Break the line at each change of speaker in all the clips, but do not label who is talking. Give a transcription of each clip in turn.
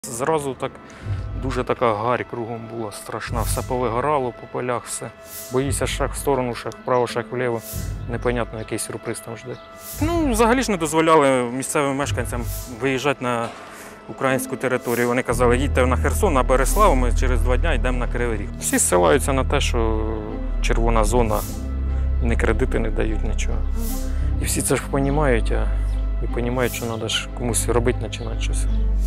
Зразу так дуже така гарь кругом була страшна, все повигорало по полях, все. Боїся шаг в сторону, шаг вправо, шаг вліво. Непонятно, який сюрприз там жде. Ну, взагалі ж не дозволяли місцевим мешканцям виїжджати на українську територію. Вони казали, їдьте на Херсон, на Береславу, ми через 2 дні йдемо на Кривий Ріг. Всі ссилаються на те, що червона зона, ні кредити не дають, нічого. І всі це ж розуміють, а і розуміють, що треба ж комусь робити, починати щось.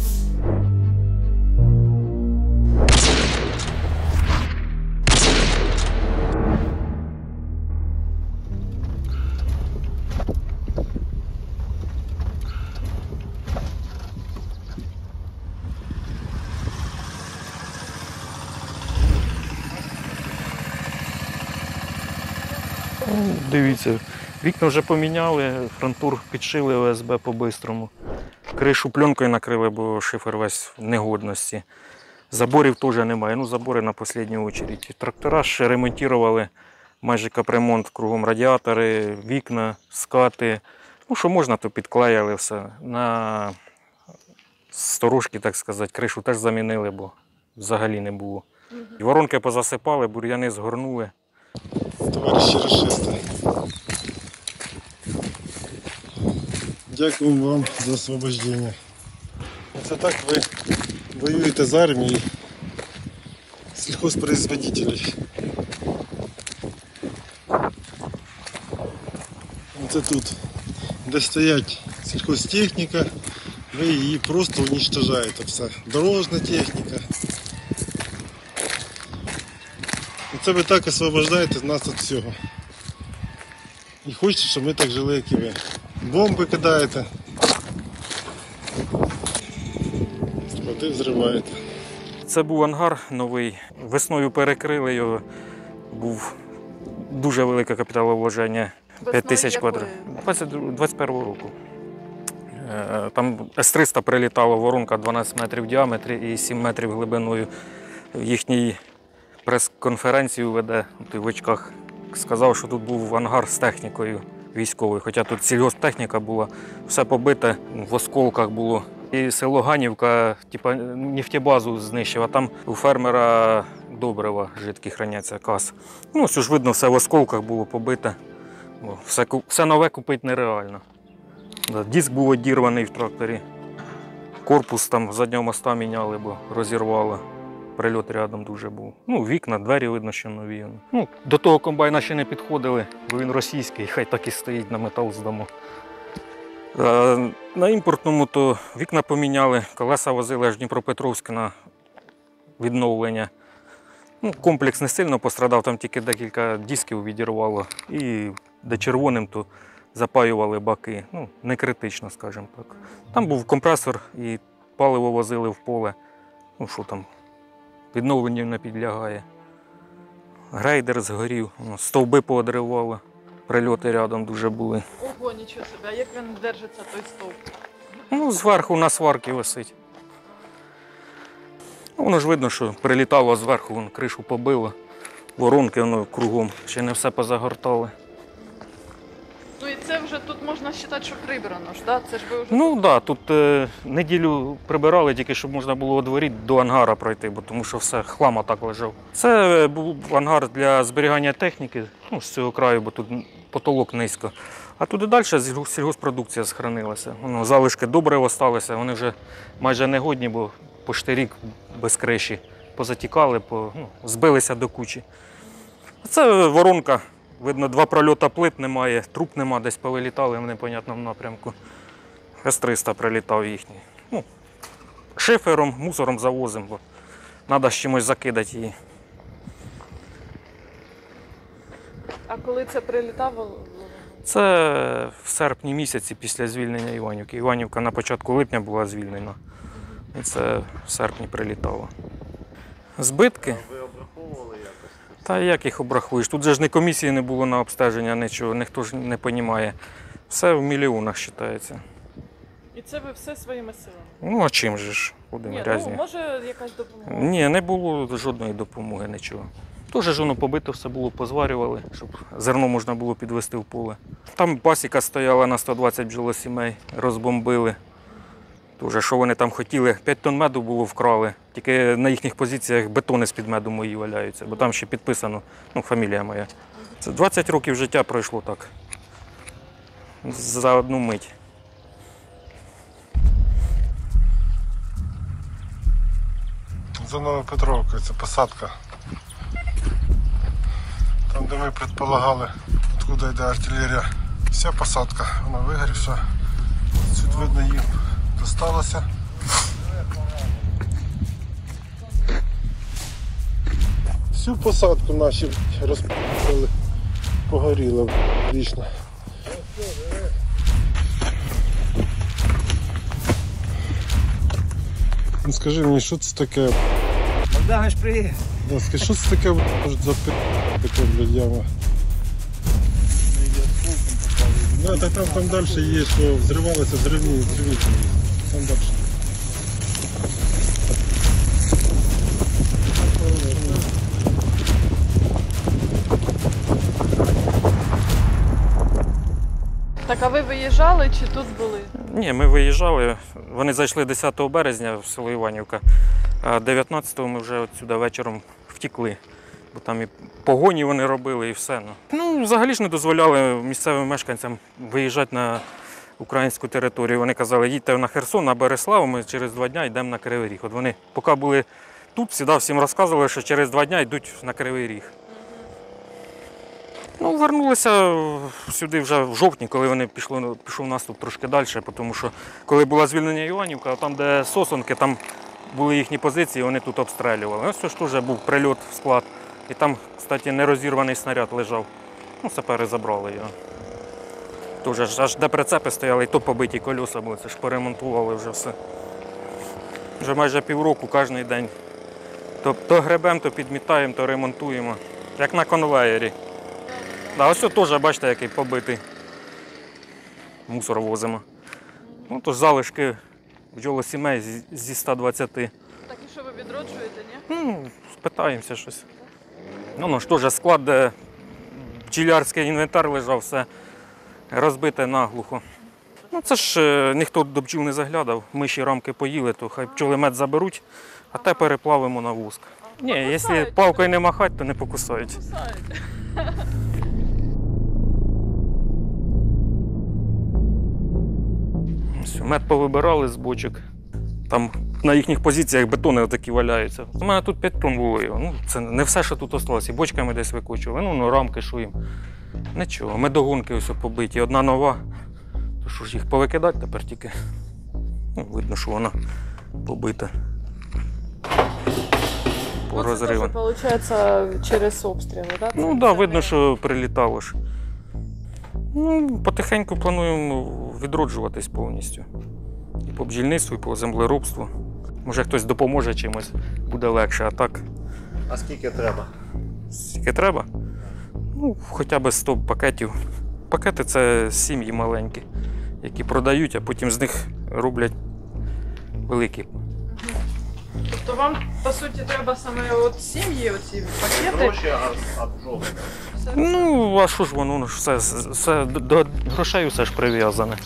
Дивіться, вікна вже поміняли, фронтур підшили ОСБ по-бистрому. Кришу пленкою накрили, бо шифер весь в негодності. Заборів теж немає, ну забори на останню чергу. Трактора ще ремонтували, майже капремонт, кругом радіатори, вікна, скати. Ну що можна, то підклеїли все. На сторожки, так сказати, кришу теж замінили, бо взагалі не було. Воронки позасипали, бур'яни згорнули.
Товариші рашисти, дякую вам за освобождення. Це так ви воюєте з армією сільхозпроизводителів. Це тут, де стоять сільхозтехніка, ви її просто уничтожаєте все. Дорожна техніка. Це ви так освобождаєте нас від всього. І хочете, щоб ми так жили, як і ви. Бомби кидаєте, склади взриваєте.
Це був ангар новий. Весною перекрили його. Був дуже велике капіталовложення. 5 тисяч квадратів. 21-го року. Там С-300 прилітало, воронка 12 метрів в діаметрі і 7 метрів глибиною. Їхній прес-конференцію веде в очках. Сказав, що тут був ангар з технікою військовою, хоча тут сільгосптехніка була, все побите, в осколках було. І село Ганівка, типа нефтебазу знищив, а там у фермера добрива жидкі храняться, каз. Ну, все ж видно, все в осколках було побите. Все нове купити нереально. Диск був одірваний в тракторі. Корпус там заднього моста міняли, бо розірвало. Прильот рядом дуже був. Ну, вікна, двері видно, що нові. Ну, до того комбайна ще не підходили, бо він російський, хай так і стоїть на метал здамо. На імпортному то вікна поміняли, колеса возили аж Дніпропетровськ на відновлення. Ну, комплекс не сильно пострадав, там тільки декілька дисків відірвало. І де червоним, то запаювали баки. Ну, не критично, скажімо так. Там був компресор і паливо возили в поле. Ну, що там, відновленню не підлягає. Грейдер згорів, стовби поодривало, прильоти рядом дуже були.
Ого, нічого собі, а як він держиться, той стовп?
Ну, зверху на сварки висить. Воно ж видно, що прилітало зверху, вон, кришу побило, воронки воно кругом, ще не все позагортали.
Ну і це вже тут можна вважати, що прибрано ж, да? Це ж ви вже...
Ну так, да, тут неділю прибирали, тільки щоб можна було у дворі до ангара пройти, бо тому що все, хлам так лежав. Це був ангар для зберігання техніки, ну, з цього краю, бо тут потолок низько. А туди далі сільгоспродукція зберігалася. Залишки добрива залишилися, вони вже майже негодні, бо почти рік без криші позатікали, збилися до кучі. Це воронка. Видно, 2 прольоти плит немає, труб нема, десь повилітали в непонятному напрямку. С-300 прилітав їхній. Ну, шифером, мусором завозимо, бо треба з чимось закидати її.
А коли це прилітало?
Це в серпні місяці після звільнення Іванівки. Іванівка на початку липня була звільнена. І це в серпні прилітало. Збитки?
Ви обраховували якось?
Та як їх обрахуєш? Тут же ж ні комісії не було на обстеження, нічого, ніхто ж не розуміє. Все в мільйонах вважається.
І це ви все своїми силами?
Ну а чим же ж? Ходимо грязні.
Ну, може якась допомога?
Ні, не було жодної допомоги, нічого. Теж ж воно побито, все було, позварювали, щоб зерно можна було підвести в поле. Там пасіка стояла на 120 бджолосімей, розбомбили. Дуже, що вони там хотіли, 5 тонн меду було вкрали. Тільки на їхніх позиціях бетони з-під меду мої валяються, бо там ще підписано, ну, фамілія моя. Це 20 років життя пройшло так. За одну мить.
За Новопетровкою, це посадка. Там, де ми предполагали, откуда йде артилерія. Вся посадка, вона вигорівша. Тут видно їм досталося. Всю посадку наші розпали, погоріло вічно. Ну, скажи мені, що це таке?
Богданович, привіт!
Да, скажи, що це таке може за таке, блядь, яма? Да, так там далі є, що взривалося взривні. Там далі.
Так, а ви виїжджали чи тут були?
Ні, ми виїжджали. Вони зайшли 10 березня в село Іванівка, а 19-го ми вже отсюди вечором втекли. Бо там і погоні вони робили, і все. Ну, взагалі ж не дозволяли місцевим мешканцям виїжджати на українську територію. Вони казали, їдьте на Херсон, на Береславу, ми через 2 дні йдемо на Кривий Ріг. От вони, поки були тут, завжди всім розказували, що через 2 дні йдуть на Кривий Ріг. Ну, вернулися сюди вже в жовтні, коли вони пішов наступ трошки далі, тому що коли була звільнення Іванівка, там, де Сосонки, там були їхні позиції, вони тут обстрілювали. Ось ж теж був прильот в склад. І там, кстати, нерозірваний снаряд лежав. Ну, сапери забрали його. Тоже аж де прицепи стояли, і то побиті колеса були, це ж поремонтували вже все. Вже майже півроку кожен день. То гребемо, то підмітаємо, то ремонтуємо. Як на конвеєрі. Да, ось теж, бачите, який побитий. Мусор возимо. Ну, то ж залишки бджолосімей зі 120.
Так і що ви відроджуєте, ні?
Ну, спитаємося щось. Ну ж теж склад, де бджілярський інвентар лежав, все розбите наглухо. Ну, це ж ніхто до бджіл не заглядав. Миші рамки поїли, то хай пчоли мед заберуть, а те переплавимо на воск. Ні, якщо палкою не махати, то не покусають.
Кусаєте.
Мед повибирали з бочок. Там на їхніх позиціях бетони отакі валяються. У мене тут 5 тонн було його. Ну, це не все, що тут залишилося. І бочками десь викочували. Ну, рамки шуємо. Нічого, медогонки ось побиті. Одна нова. То що ж їх повикидати тепер тільки. Ну, видно, що вона побита. По розривам.
Це виходить через обстріли, так?
Ну так, да, видно, що прилітало ж. Ну, потихеньку плануємо відроджуватись повністю. І по бджільництву, і по землеробству. Може хтось допоможе чимось, буде легше, а так.
А скільки треба?
Скільки треба? Ну, хоча б 100 пакетів. Пакети це сім'ї маленькі, які продають, а потім з них роблять великі.
Тобто вам, по суті, треба саме от сім'ї, оці пакети?
Гроші, а бджоли?
Ну, а що ж воно ж все до грошей все ж прив'язане.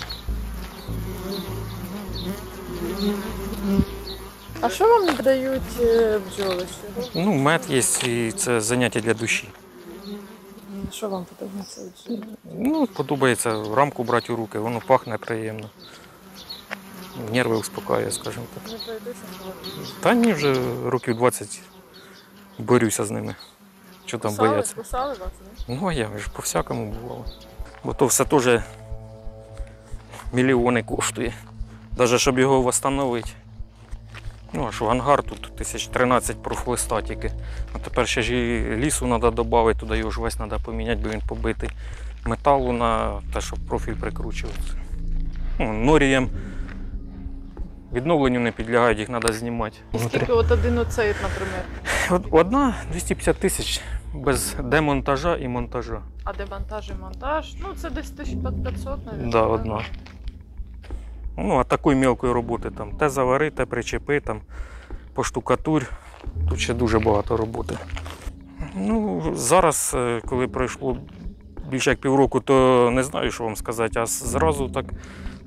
А що вам дають бджоли?
Ну, мед є, і це заняття для душі.
Що вам подобається від бджоли?
Ну, подобається рамку брати у руки, воно пахне приємно. Нерви успокаює, скажімо так.
Не боїтеся?
Та ні, вже років 20 борюся з ними. Що там бояться?
Кусали вас, не?
Ну, а я ж по-всякому бувало. Бо то все теж мільйони коштує. Навіть щоб його встановити. Ну, аж в ангар тут 1013 профлиста тільки. А тепер ще ж і лісу треба додати, туди його ж весь треба поміняти, бо він побитий. Металу на те, щоб профіль прикручувався. Ну, норієм відновленню не підлягають, їх треба знімати.
Скільки от один оцей, наприклад?
Одна 250 тисяч без демонтажа і монтажа.
А демонтаж і монтаж? Ну, це десь 1500, навіть.
Да, одна. Ну, а такої мелкої роботи там. Те завари, те причепи, там, поштукатурь. Тут ще дуже багато роботи. Ну, зараз, коли пройшло більше як півроку, то не знаю, що вам сказати, а зразу так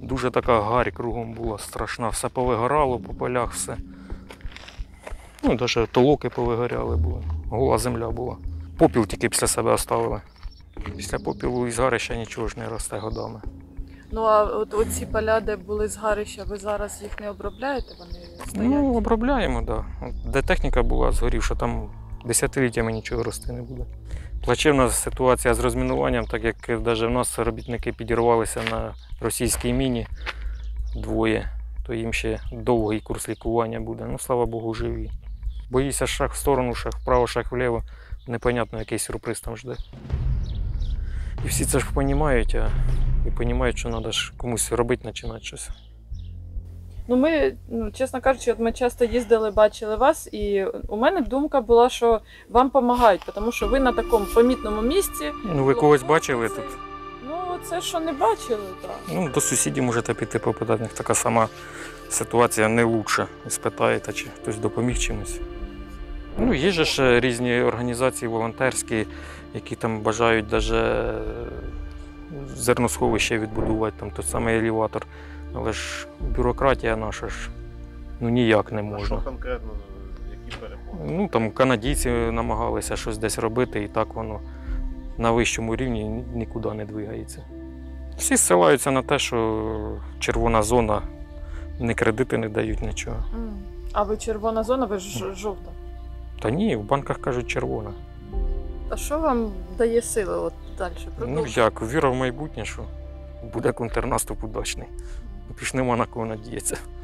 Дуже така гарь кругом була страшна. Все повигорало по полях, все. Ну, навіть толоки повигоряли були. Гола земля була. Попіл тільки після себе оставили. Після попілу із гарища нічого ж не росте годами.
Ну а от оці поля, де були згарища, ви зараз їх не обробляєте? Вони стоять?
Ну, обробляємо, так. Да. Де техніка була згорівша, там десятиліттями нічого рости не буде. Плачевна ситуація з розмінуванням, так як навіть в нас робітники підірвалися на російській міні двоє, то їм ще довгий курс лікування буде. Ну, слава Богу, живі. Боїся шаг в сторону, шаг вправо, шаг вліво. Непонятно, який сюрприз там жде. І всі це ж розуміють, і розуміють, що треба ж комусь робити, починати щось.
Ну ми, чесно кажучи, от ми часто їздили, бачили вас, і у мене думка була, що вам допомагають, тому що ви на такому помітному місці.
Ну, ви когось бачили тут?
Ну, це що не бачили, так.
Ну, до сусідів можете піти попитати, в них така сама ситуація, не лучша. І спитаєте, чи хтось допоміг чимось. Ну, є же ж різні організації волонтерські, які там бажають навіть зерносховище відбудувати, там той самий елеватор. Але ж бюрократія наша ж ніяк не
А
можна.
що конкретно, які перепони?
Ну, там канадійці намагалися щось десь робити, і так воно на вищому рівні нікуди не двигається. Всі ссилаються на те, що червона зона, ні кредити не дають нічого.
А ви червона зона, ви ж жовта.
Та ні, в банках кажуть червона.
А що вам дає сили от далі?
Ну як, віра в майбутнє, що буде контрнаступ удачний. Більш нема на кого надіятися.